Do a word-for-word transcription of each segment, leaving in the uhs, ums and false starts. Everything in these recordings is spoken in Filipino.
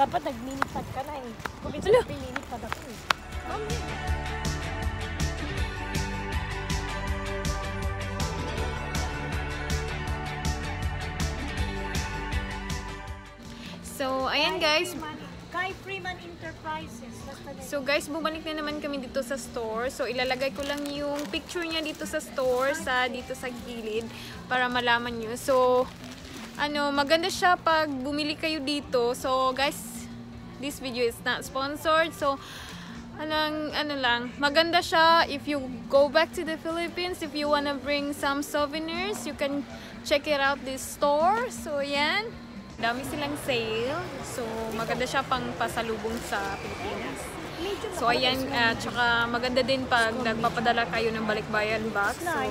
Dapat nagminipad ka na eh. Kung minsan pinilipad ako eh. So, ayan guys. Kai Freeman Enterprises. So guys, bumalik na naman kami dito sa store. So ilalagay ko lang yung picture niya dito sa store, sa dito sa gilid para malaman niyo. So ano, maganda siya pag bumili kayo dito. So guys, this video is not sponsored. So anong ano lang, maganda siya if you go back to the Philippines, if you wanna bring some souvenirs, you can check it out this store. So yan. Dami silang sale. So, maganda siya pang pasalubong sa Pilipinas. So, ayan. Uh, tsaka maganda din pag nagpapadala kayo ng balikbayan box. So,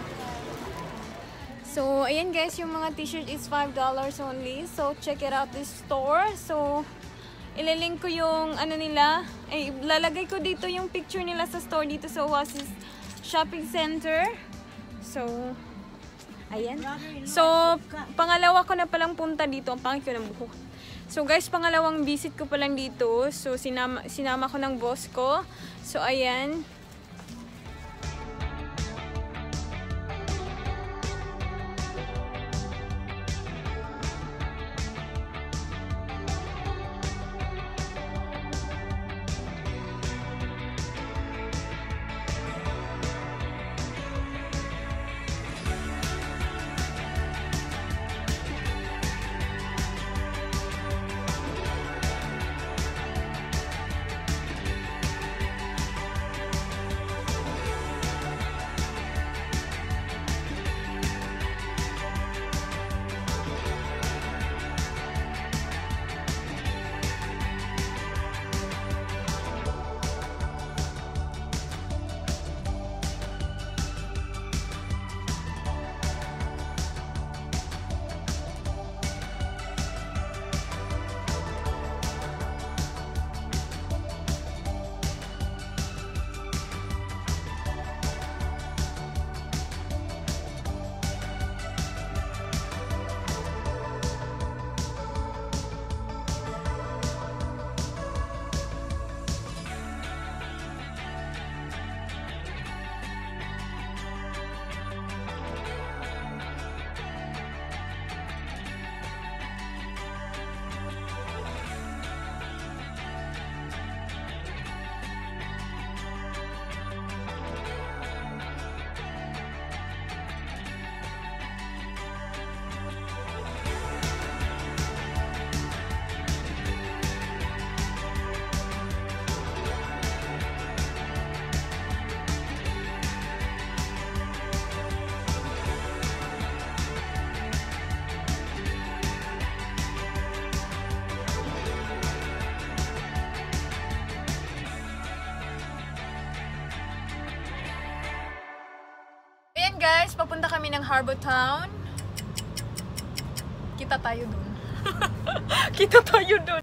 so, ayan guys. Yung mga t-shirt is five dollars only. So, check it out this store. So, ililink ko yung ano nila. Ay, lalagay ko dito yung picture nila sa store dito sa Oasis Shopping Center. So, ayan. So, pangalawa ko na palang punta dito. Ang pangit ko ng buhok. So, guys, pangalawang visit ko palang dito. So, sinama, sinama ko ng boss ko. So, ayan. Guys, papunta kami ng Harbour Town. Kita tayo dun. Kita tayo dun.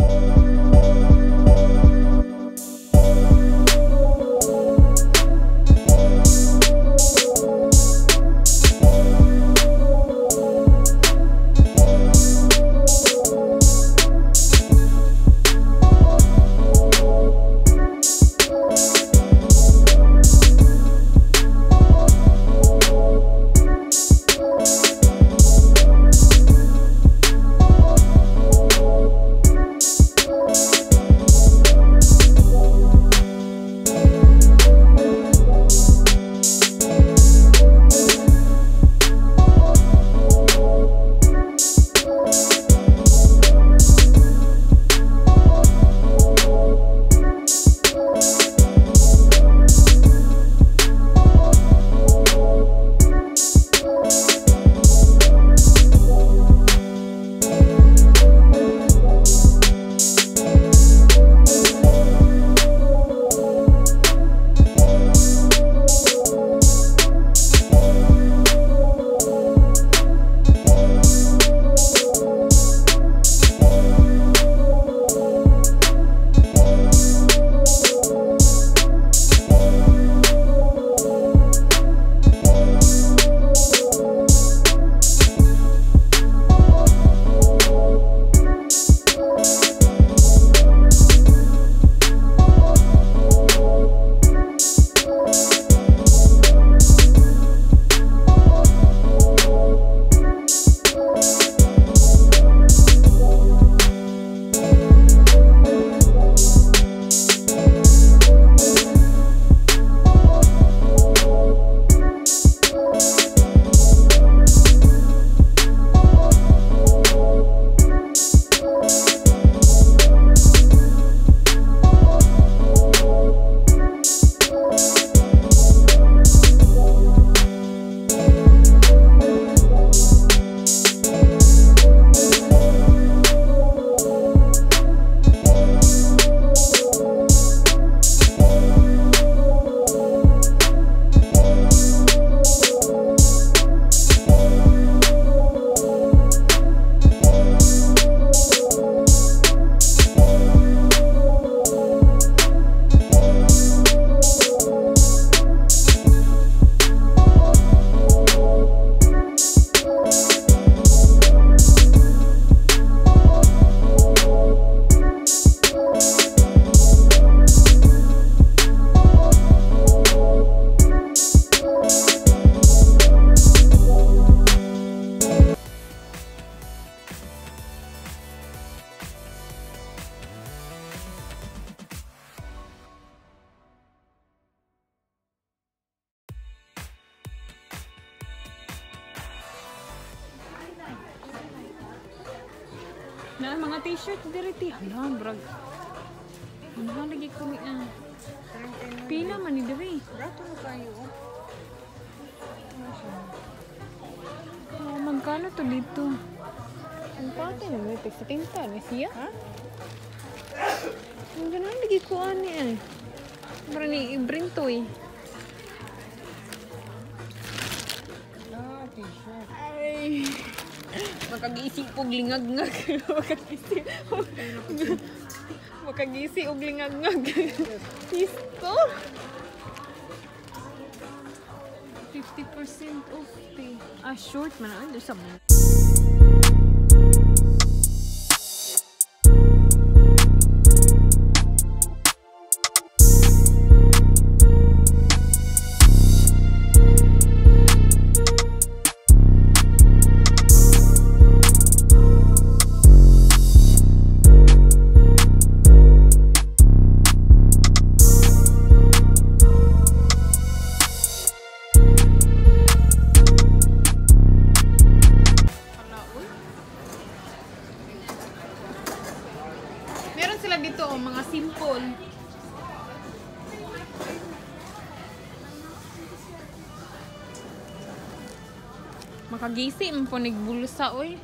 Na mga t-shirt diriti. Hala, brag. Ano lagi ko ni ah. Pila man ni diri. Rato na kayo. Oh, magkano to dito? Ang pati na may sa tinta ni siya. Ha? Ang ganun lagi ko ani eh. Para ni i-bring to eh. Ah, t-shirt. Ay. Makagisi og lingag-ngag. Makagisi. Makagisi og lingag-ngag. Isto. fifty percent off pay. Ah, short man. Ano sa mo? Meron sila dito oh, mga simple. Makagisi mo po nagbulsa oy.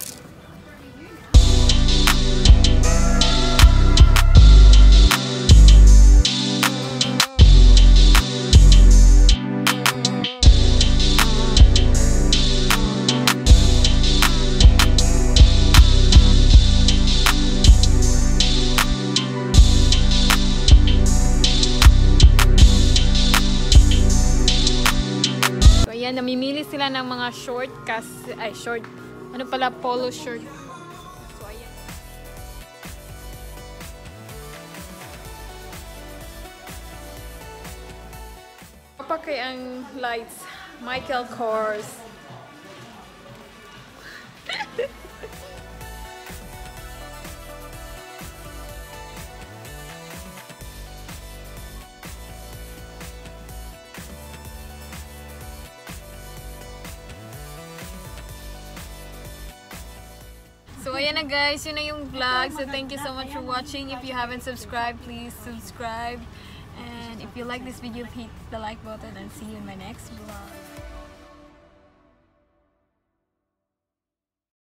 Ayan, namimili sila ng mga short kasi, ay short, ano pala, polo shirt. So, ayan. Apa kay ang lights? Michael Kors. So, ayan na guys. Yun na yung vlog. So, thank you so much for watching. If you haven't subscribed, please subscribe. And if you like this video, hit the like button and see you in my next vlog.